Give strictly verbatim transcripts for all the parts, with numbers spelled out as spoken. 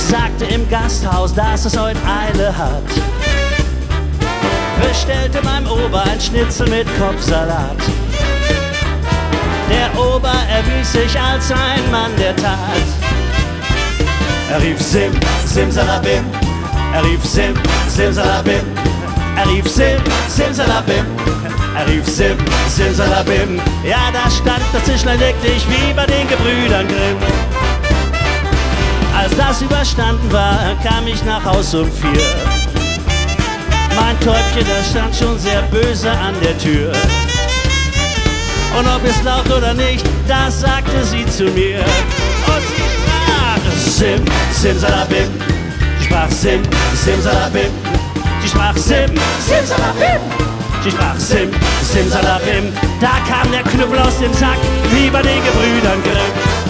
sagte im Gasthaus, dass es heute Eile hat. Bestellte meinem Ober ein Schnitzel mit Kopfsalat. Der Ober erwies sich als ein Mann der Tat. Er rief Sim, Simsalabim. Er rief Sim, Simsalabim. Er rief Sim, Simsalabim. Er rief Sim, Simsalabim. Ja, da stand das Tischlein wirklich wie bei den Gebrüdern Grimm. Als das überstanden war, kam ich nach Haus um vier. Mein Täubchen, das stand schon sehr böse an der Tür. Und ob es laut oder nicht, das sagte sie zu mir. Und sie sprach Sim, Simsalabim. Sie sprach Sim, Simsalabim. Sie sprach Sim, Simsalabim. Sie sprach Sim, Simsalabim. Da kam der Knüppel aus dem Sack, wie bei den Gebrüdern Grimm.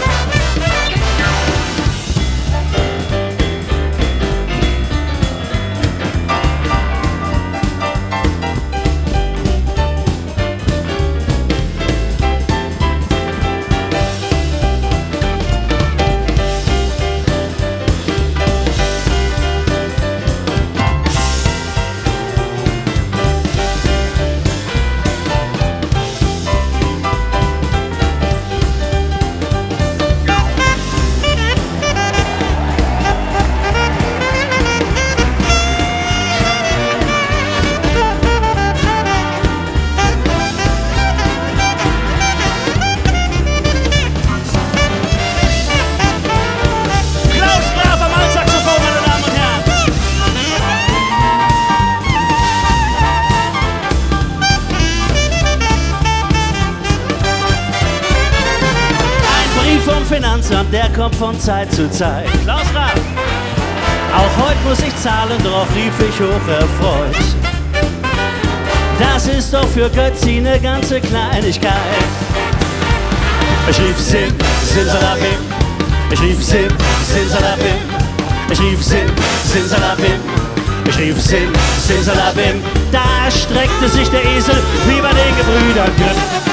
Vom Finanzamt, der kommt von Zeit zu Zeit. Klaus Raab! Auch heute muss ich zahlen, doch rief ich hoch erfreut. Das ist doch für Götzi ne ganze Kleinigkeit. Ich rief Sim, Simsalabim. Ich rief Sim, Simsalabim. Ich rief Sim, Simsalabim. Ich rief Sim, Simsalabim. Da streckte sich der Esel wie bei den Gebrüdern Grimm.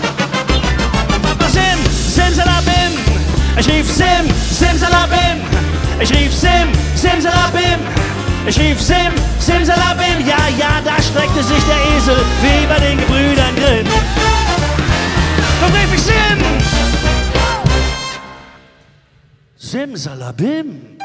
Ich rief Sim, Simsalabim. Ich rief Sim, Simsalabim. Ich rief Sim, Simsalabim. Ja, ja, da streckte sich der Esel wie bei den Gebrüdern Grimm. Dann rief ich Sim, Simsalabim.